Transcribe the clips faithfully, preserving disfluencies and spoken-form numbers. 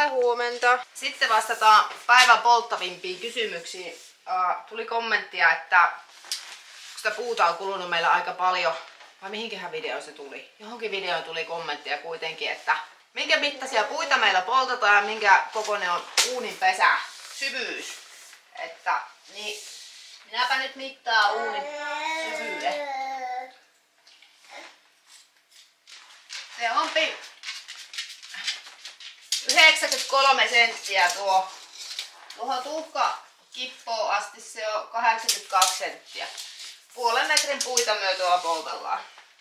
Hyvää huomenta. Sitten vastataan päivän polttavimpiin kysymyksiin. Uh, tuli kommenttia, että sitä puuta on kulunut meillä aika paljon. Vai mihinkähän videoon se tuli? Johonkin videoon tuli kommenttia kuitenkin, että minkä mittaisia puita meillä poltetaan ja minkä kokoinen on uunin pesä, syvyys. Että niin, minäpä nyt mittaa uunin syvyyden. Se on yhdeksänkymmentäkolme senttiä tuo. Tuohon tuhkakippoon asti se on kahdeksankymmentäkaksi senttiä. Puolen metrin puita myö tuolla poltellaan.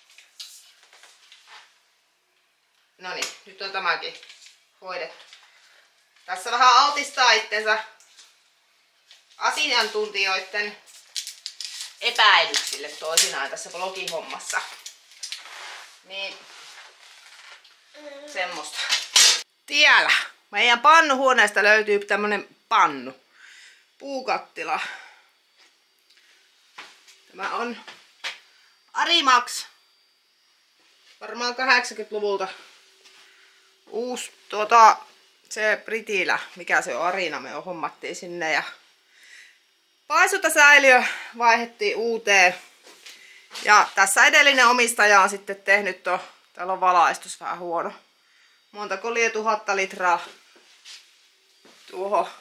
No niin, nyt on tämäkin hoidettu. Tässä vähän altistaa itsensä asiantuntijoiden epäilyksille toisinaan tässä blogihommassa. Niin semmoista. Tiellä meidän pannuhuoneesta löytyy tämmönen pannu. Puukattila. Tämä on Arimax. Varmaan kahdeksankymmentäluvulta. Uusi tuota, se Britilä, mikä se on, Arina, me on hommattiin sinne ja paisutasäiliö vaihdettiin uuteen. Ja tässä edellinen omistaja on sitten tehnyt tuo, täällä on valaistus vähän huono. Montako lie tuhatta litraa tuohon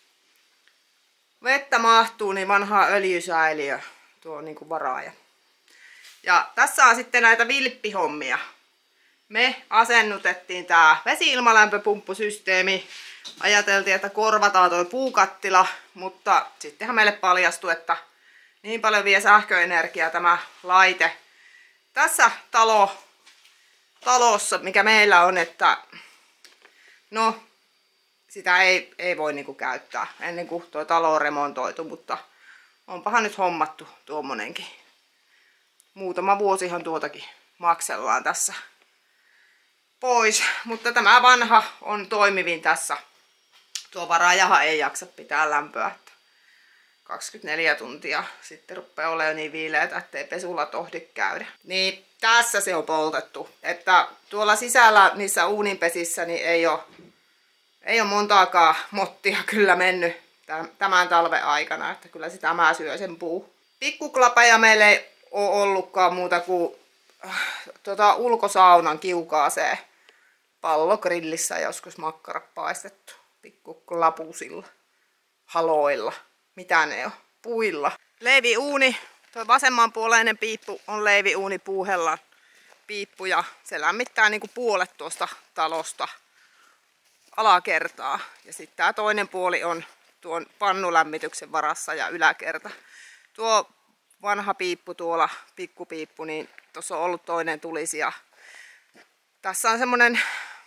vettä mahtuu, niin vanhaa öljysäiliö tuo niinku varaaja. Ja tässä on sitten näitä vilppihommia. Me asennutettiin tää vesi-ilmalämpöpumppusysteemi. Ajateltiin, että korvataan tuo puukattila, mutta sittenhän meille paljastui, että niin paljon vie sähköenergiaa tämä laite tässä talo, talossa, mikä meillä on, että no, sitä ei, ei voi niinku käyttää ennen kuin tuo talo on remontoitu, mutta onpahan nyt hommattu tuommoinenkin. Muutama vuosihan tuotakin maksellaan tässä pois, mutta tämä vanha on toimivin tässä. Tuo varaajahan ei jaksa pitää lämpöä. kaksikymmentäneljä tuntia sitten rupeaa olemaan niin viileätä, ettei pesulla tohdi käydä. Niin tässä se on poltettu. Että tuolla sisällä niissä uuninpesissä niin ei ole, ei ole montaakaan mottia kyllä mennyt tämän talven aikana. Että kyllä sitä mä syö sen puu. Pikkuklapeja meillä ei ole ollutkaan muuta kuin äh, tota, ulkosaunan kiukaaseen pallogrillissä joskus makkarat paistettu. Pikkuklapusilla, haloilla. Mitä ne on? Puilla. Leiviuuni. Tuo vasemmanpuoleinen piippu on leiviuuni puuhellan piippu ja se lämmittää niinku puolet tuosta talosta alakertaa. Ja sitten tämä toinen puoli on tuon pannulämmityksen varassa ja yläkerta. Tuo vanha piippu tuolla, pikkupiippu, niin tuossa on ollut toinen tulisija. Tässä on semmonen,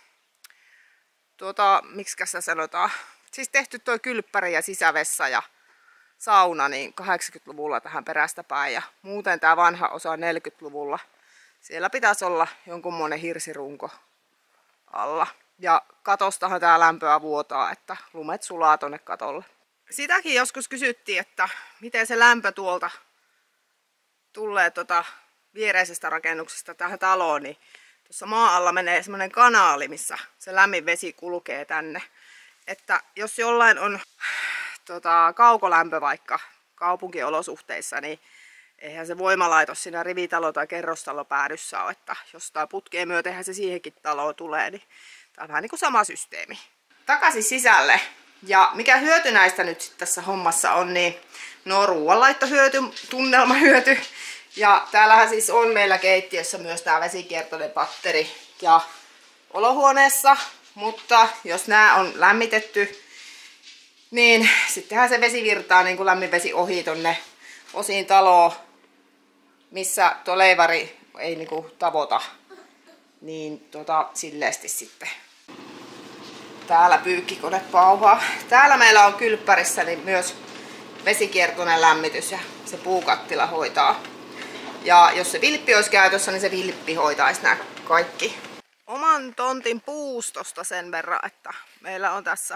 tuota, miksikä sitä sanotaan, siis tehty tuo kylppäri ja sisävessa ja sauna niin kahdeksankymmentäluvulla tähän perästä päin ja muuten tämä vanha osa neljäkymmentäluvulla. Siellä pitäisi olla jonkunmoinen hirsirunko alla. Ja katostahan tää lämpöä vuotaa, että lumet sulaa tonne katolle. Sitäkin joskus kysyttiin, että miten se lämpö tuolta tulee tuota viereisestä rakennuksesta tähän taloon, niin tuossa maan alla menee semmoinen kanaali, missä se lämmin vesi kulkee tänne. Että jos jollain on tota, kaukolämpö vaikka kaupunkiolosuhteissa, niin eihän se voimalaitos siinä rivitalo- tai kerrostalopäädyssä ole, että jostain putkeen myötenhän se siihenkin taloon tulee, niin tämä on vähän niin kuin sama systeemi. Takaisin sisälle. Ja mikä hyöty näistä nyt tässä hommassa on, niin no ruoanlaittohyöty, tunnelmahyöty. Ja täällähän siis on meillä keittiössä myös tämä vesikiertoinen patteri ja olohuoneessa, mutta jos nämä on lämmitetty, niin sittenhän se vesi virtaa niin kuin lämmin vesi ohi tonne osiin taloa, missä tuo leivari ei niin kuin tavoita, niin tota, silleesti sitten. Täällä pyykkikone pauhaa. Täällä meillä on kylppärissä niin myös vesikiertoinen lämmitys ja se puukattila hoitaa. Ja jos se vilppi olisi käytössä, niin se vilppi hoitaisi nämä kaikki. Oman tontin puustosta sen verran, että meillä on tässä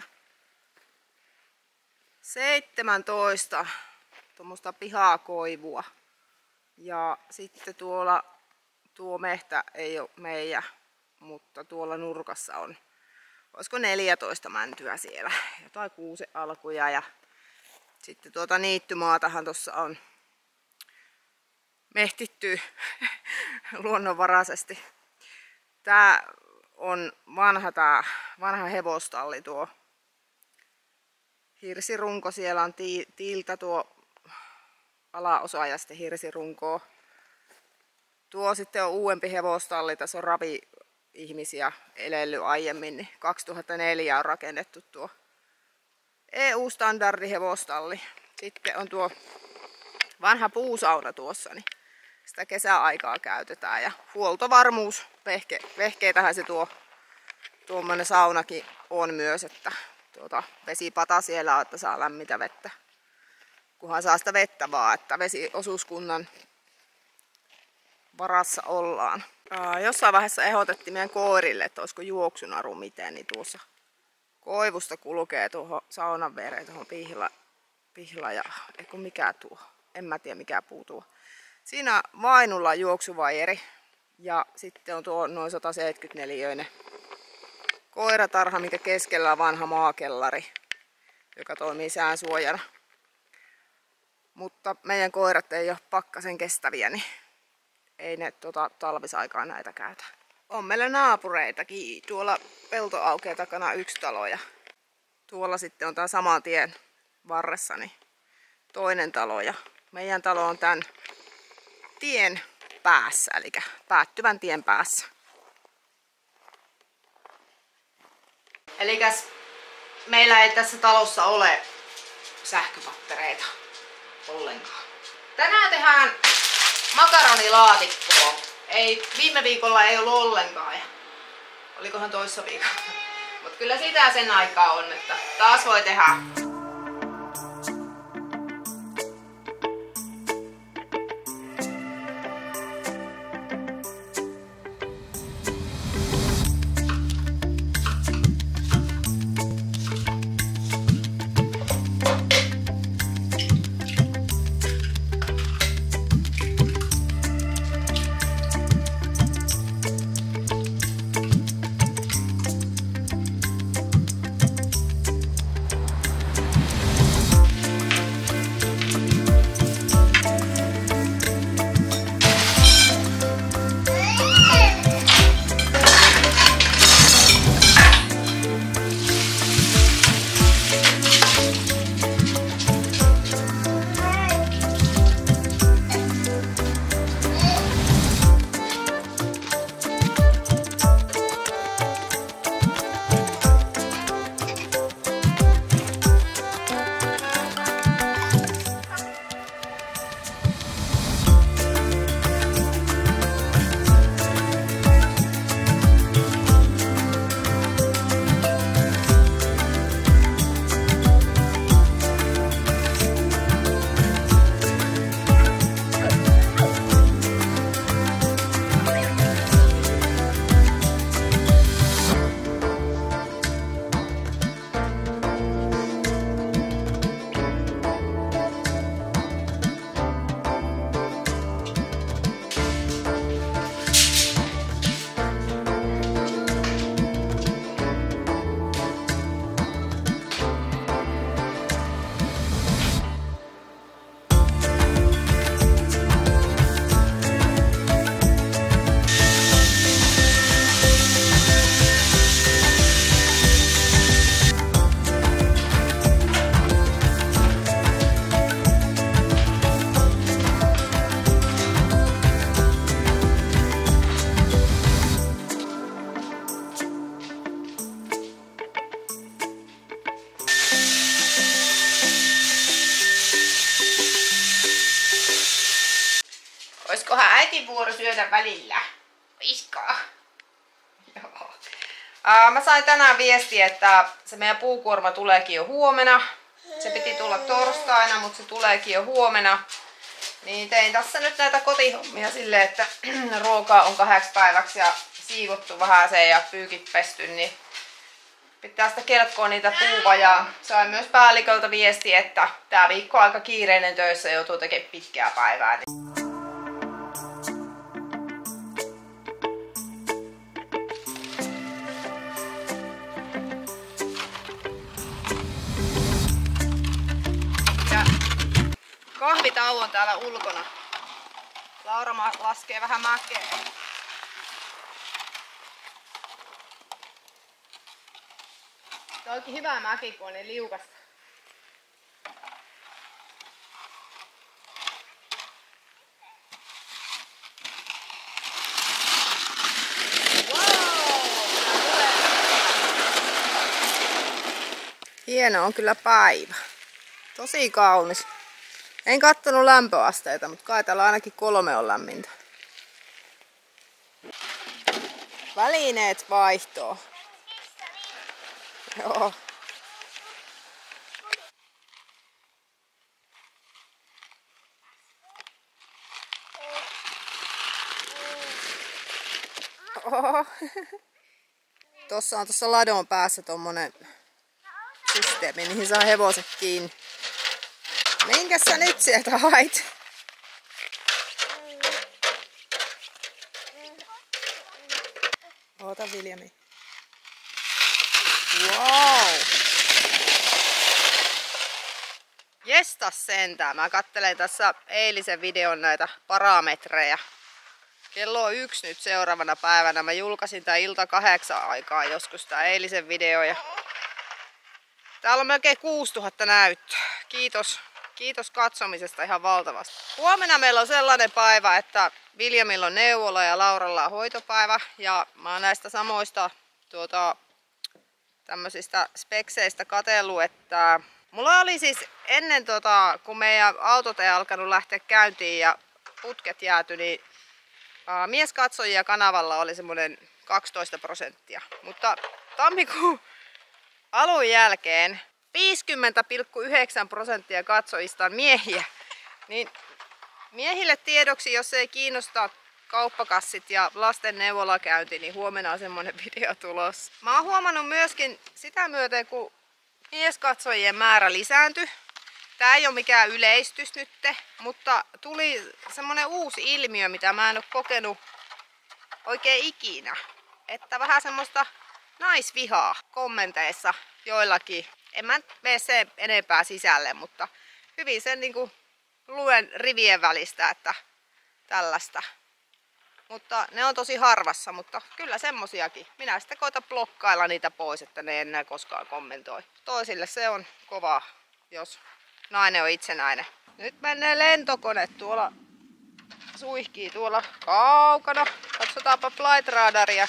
seitsemäntoista tuommoista pihakoivua. Ja sitten tuolla tuo mehtä ei ole meidän, mutta tuolla nurkassa on, olisiko neljätoista mäntyä siellä. Jotain kuusen alkuja ja sitten tuota niittymaatahan tuossa on mehtitty luonnonvaraisesti. Tää on vanha, tää, vanha hevostalli tuo hirsirunko. Siellä on ti, tiiltä tuo alaosa ja sitten hirsirunkoa. Tuo sitten on uudempi hevostalli. Tässä on ravi-ihmisiä elellyt aiemmin. Niin kaksituhattaneljä on rakennettu tuo E U-standardi hevostalli. Sitten on tuo vanha puusauna tuossa. Niin sitä kesäaikaa käytetään. Ja huoltovarmuus. Vehke, vehkeitähän se tuo tuommoinen saunakin on myös. Että tuota, vesipata siellä on, että saa lämmitä vettä. Kunhan saa sitä vettä vaan, että vesiosuuskunnan varassa ollaan. Aa, jossain vaiheessa ehdotettiin meidän koirille, että olisiko juoksunaru miten, niin tuossa koivusta kulkee tuohon saunan viereen, tuohon pihla, pihla ja eikö mikä tuo, en mä tiedä mikä puu tuo. Siinä vainulla on juoksuvajeri ja sitten on tuo noin sata seitsemänkymmentäneljä koiratarha, minkä keskellä on vanha maakellari, joka toimii säänsuojana. Mutta meidän koirat ei ole pakkasen kestäviä, niin ei ne tota, talvisaikaan näitä käytä. On meillä naapureitakin. Tuolla peltoaukeen takana yksi talo ja tuolla sitten on tää saman tien varressa niin toinen talo. Ja meidän talo on tämän tien päässä, eli päättyvän tien päässä. Elikäs meillä ei tässä talossa ole sähköpattereita ollenkaan. Tänään tehdään makaronilaatikkoa. Ei, viime viikolla ei ollut ollenkaan. Ja olikohan toissa viikolla. Mutta kyllä sitä sen aikaa on, että taas voi tehdä. Olisikohan äitin vuoro syödä välillä? Iskaa. Joo. Ää, mä sain tänään viestiä, että se meidän puukuorma tuleekin jo huomenna. Se piti tulla torstaina, mutta se tuleekin jo huomenna. Niin tein tässä nyt näitä kotihommia silleen, että ruokaa on kahdeksi päiväksi ja siivottu vähän se ja pyykit pesty, niin pitää sitä kelkkoa niitä puuvajaa. Sain myös päälliköltä viestiä, että tää viikko on aika kiireinen töissä ja joutuu tekemään pitkää päivää. kahvitauon täällä ulkona. Laura laskee vähän mäkeä. Tää onkin hyvä mäki, kun on niin liukasta. Hieno on kyllä päivä. Tosi kaunis. En kattonut lämpöasteita, mutta kai täällä ainakin kolme on lämmintä. Välineet vaihtoo. Joo. Oho. Tossa on tuossa ladon päässä tommonen systeemi, mihin saa hevoset kiinni. Minkä sä nyt sieltä hait? Oota Viljami. Wow! Jestas sentään. Mä kattelen tässä eilisen videon näitä parametreja. Kello on yksi nyt seuraavana päivänä. Mä julkaisin tää ilta kahdeksan aikaa joskus tää eilisen video. Ja täällä on melkein kuusituhatta näyttöä. Kiitos. Kiitos katsomisesta ihan valtavasti. Huomenna meillä on sellainen päivä, että Viljamilla on neuvola ja Lauralla on hoitopäivä. Ja mä oon näistä samoista tuota, tämmöisistä spekseistä katsellut, että mulla oli siis ennen tota, kun meidän autot ei alkanut lähteä käyntiin ja putket jääty, niin ää, mieskatsojia kanavalla oli semmoinen kaksitoista prosenttia. Mutta tammikuun alun jälkeen viisikymmentä pilkku yhdeksän prosenttia katsojista on miehiä. Niin miehille tiedoksi, jos ei kiinnosta kauppakassit ja lasten neuvolakäynti, niin huomenna on semmonen video tulossa. Mä oon huomannut myöskin sitä myöten, kun mieskatsojien määrä lisääntyi. Tää ei ole mikään yleistys nytte, mutta tuli semmonen uusi ilmiö, mitä mä en oo kokenut oikein ikinä. Että vähän semmoista naisvihaa kommenteissa joillakin. En mä mene sen enempää sisälle, mutta hyvin sen niinku luen rivien välistä, että tällaista. Mutta ne on tosi harvassa, mutta kyllä semmosiakin. Minä sitten koitan blokkailla niitä pois, että ne ei enää koskaan kommentoi. Toisille se on kova, jos nainen on itsenäinen. Nyt menee lentokone tuolla, suihkii tuolla kaukana. Katsotaanpa flight radaria.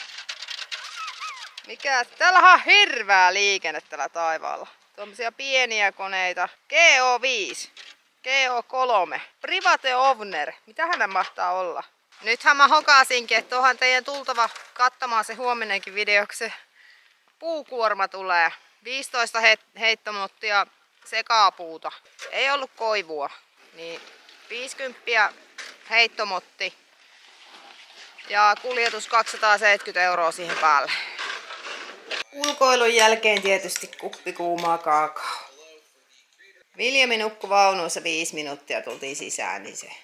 Mikä? Täällä on hirveää liikennettä tällä taivaalla. Tuommoisia pieniä koneita. G O viisi, G O kolme, Private Owner. Mitähän nämä mahtaa olla? Nythän mä hokasinkin, että onhan teidän tultava katsomaan se huominenkin video, kun se puukuorma tulee. viisitoista heittomottia sekapuuta. Ei ollut koivua. Niin viisikymmentä heittomotti. Ja kuljetus kaksisataaseitsemänkymmentä euroa siihen päälle. Ulkoilun jälkeen tietysti kuppi kuumaa kaakao. Viljami nukkui vaunuissa viisi minuuttia, tultiin sisään, niin se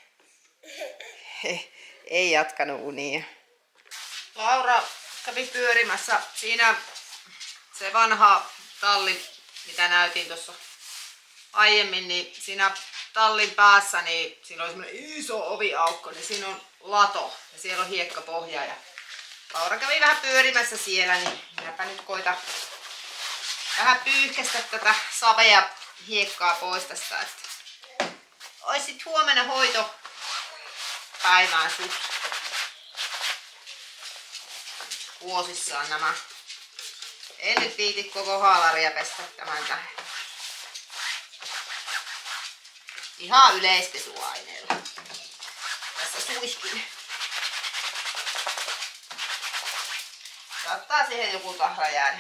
ei jatkanut unia. Laura kävi pyörimässä siinä se vanha talli, mitä näytin tuossa aiemmin, niin siinä tallin päässä niin siinä on semmoinen iso oviaukko, niin siinä on lato ja siellä on hiekkapohja. Ja Laura kävi vähän pyörimässä siellä, niin minäpä nyt koitan vähän pyyhkästä tätä savea hiekkaa pois tästä. Että ois sit huomenna hoito päivään sut. Vuosissaan nämä. En nyt viiti koko haalaria pestä tämän tähän. Ihan yleispesuaineella. Tässä suihkin. Saattaa siihen joku tahra jäädä.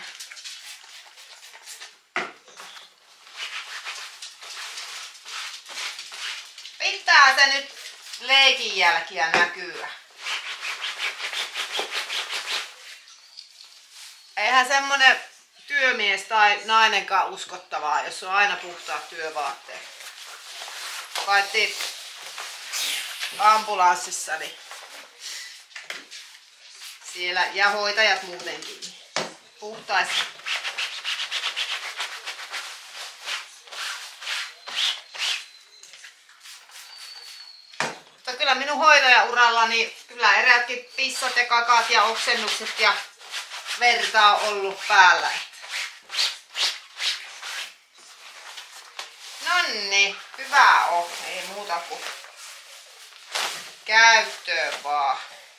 Pitää se nyt leikin jälkiä näkyä. Eihän semmonen työmies tai nainenkaan uskottavaa, jos on aina puhtaat työvaatteet. Paitsi ambulanssissa, niin siellä ja hoitajat muutenkin puhtaasti. kyllä minun hoitajauralla niin kyllä erätkin pissat ja kakaat ja oksennukset ja verta on ollut päällä. Nonni, hyvä on. Ei muuta kuin käyttöön vaan.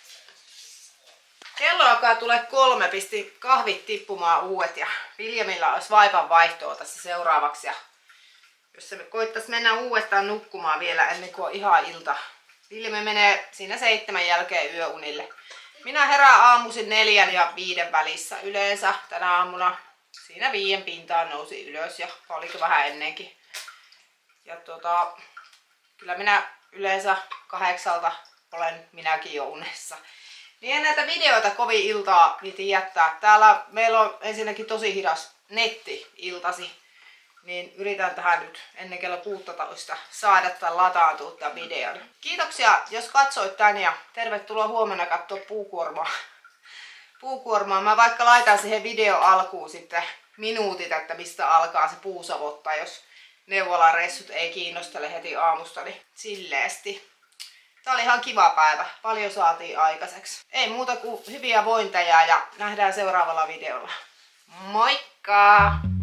Kello alkaa tulee kolme, pisti kahvit tippumaan uudet ja Viljamilla olisi vaipan vaihtoa tässä seuraavaksi. Ja jos se koittaisi mennä uudestaan nukkumaan vielä ennen kuin on ihan ilta. Viljami menee siinä seitsemän jälkeen yöunille. Minä herään aamuisin neljän ja viiden välissä yleensä. Tänä aamuna siinä viiden pintaan nousi ylös ja oliko vähän ennenkin. Ja tota, kyllä minä yleensä kahdeksalta olen minäkin jo unessa. Niin en näitä videoita kovin iltaa piti jättää. Täällä meillä on ensinnäkin tosi hidas netti iltasi. Niin yritän tähän nyt ennen kello kuusitoista saada tämän lataantua tämän videon. Kiitoksia jos katsoit tän ja tervetuloa huomenna katsoa puukuormaa. Puukuormaa. Mä vaikka laitan siihen video alkuun sitten minuutit, että mistä alkaa se puusavottaa, jos neuvolareissut ei kiinnostele heti aamusta, niin silleesti. Tää oli ihan kiva päivä. Paljon saatiin aikaiseksi. Ei muuta kuin hyviä vointeja ja nähdään seuraavalla videolla. Moikka!